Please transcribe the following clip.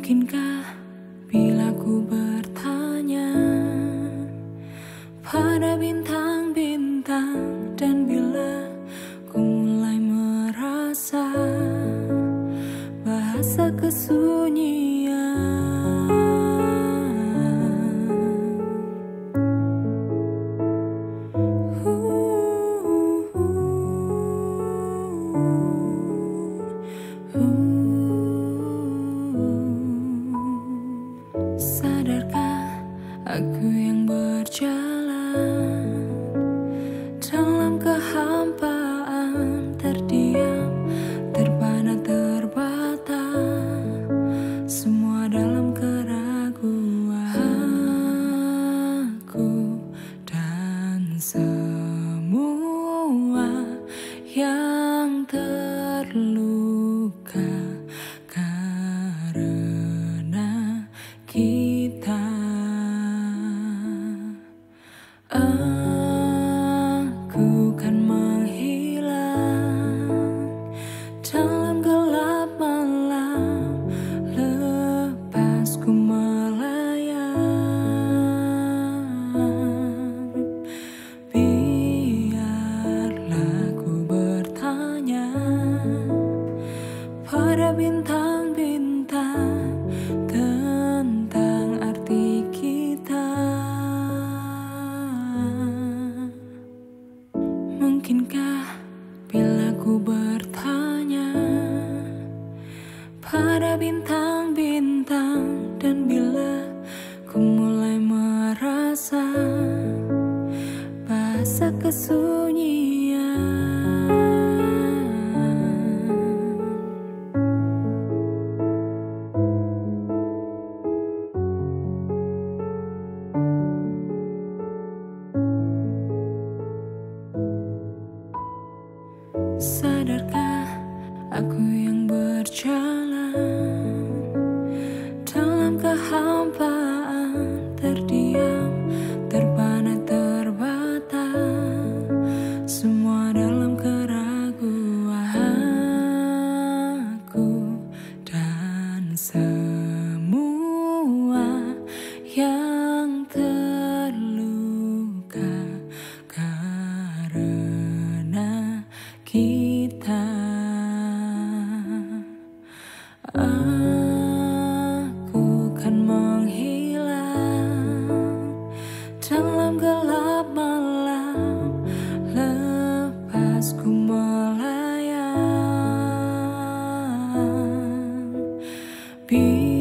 Mungkinkah bila ku bertanya pada bintang-bintang, dan bila ku mulai merasa bahasa kesunyian, sadarkah aku yang berjalan dalam kehampaan, terdiam, terpana, terbata, semua dalam keraguan. Aku dan semua yang terluka karena kita. Aku kan menghilang dalam gelap malam, lepas ku melayang. Biarlah ku bertanya pada bintang-bintang tentang arti kita. Mungkinkah bila ku bertanya pada bintang-bintang, dan bila ku mulai merasa bahasa kesunyian, sadarkah aku yang berjalan dalam kehampaan, terdiam, terpana, terbata, semua dalam keraguan. Aku dan semua yang terluka karena kita. Aku kan menghilang dalam gelap malam, lepas ku melayang.